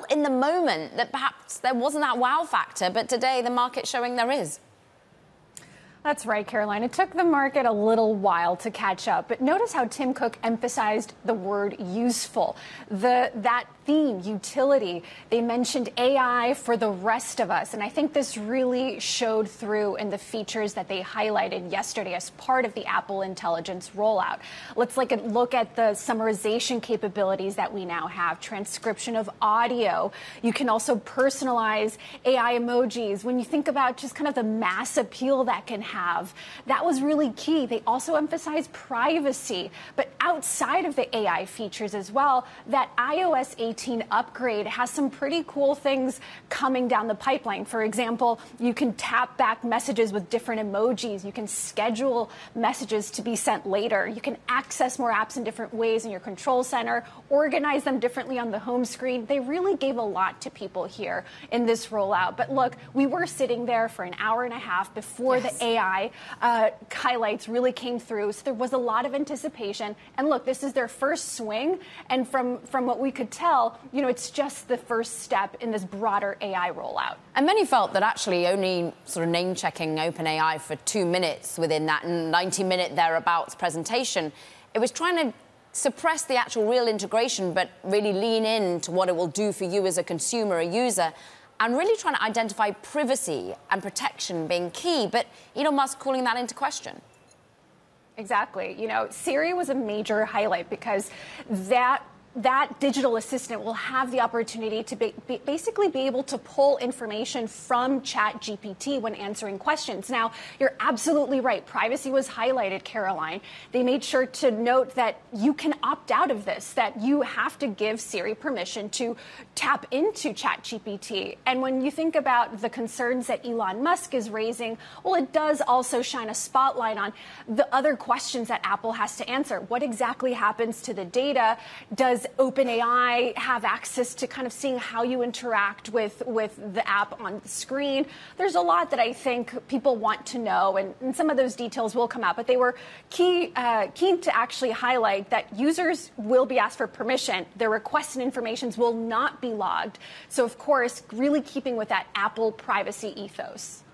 felt in the moment that perhaps there wasn't that wow factor, but today the market's showing there is. That's right, Caroline. It took the market a little while to catch up, but notice how Tim Cook emphasized the word useful. That theme, utility, they mentioned AI for the rest of us, and I think this really showed through in the features that they highlighted yesterday as part of the Apple Intelligence rollout. Let's look at the summarization capabilities that we now have, transcription of audio. You can also personalize AI emojis. When you think about just kind of the mass appeal that can have, that was really key. They also emphasized privacy, but outside of the AI features as well, that iOS 18 upgrade has some pretty cool things coming down the pipeline. For example, you can tap back messages with different emojis. You can schedule messages to be sent later. You can access more apps in different ways in your control center, organize them differently on the home screen. They really gave a lot to people here in this rollout. But look, we were sitting there for an hour and a half before the AI highlights really came through. So there was a lot of anticipation. And look, this is their first swing. And from what we could tell, it's just the first step in this broader AI rollout. And many felt that actually only sort of name-checking OpenAI for 2 minutes within that 90-minute thereabouts presentation, it was trying to suppress the actual real integration, but really lean into what it will do for you as a consumer, a user, and really trying to identify privacy and protection being key. But Elon Musk calling that into question. Exactly. Siri was a major highlight because that digital assistant will have the opportunity to basically be able to pull information from ChatGPT when answering questions. Now, you're absolutely right. Privacy was highlighted, Caroline. They made sure to note that you can opt out of this, that you have to give Siri permission to tap into ChatGPT. And when you think about the concerns that Elon Musk is raising, well, it does also shine a spotlight on the other questions that Apple has to answer. What exactly happens to the data? Does OpenAI have access to kind of seeing how you interact with the app on the screen? There's a lot that I think people want to know, and some of those details will come out. But they were keen to actually highlight that users will be asked for permission. Their requests and informations will not be logged. So, of course, really keeping with that Apple privacy ethos.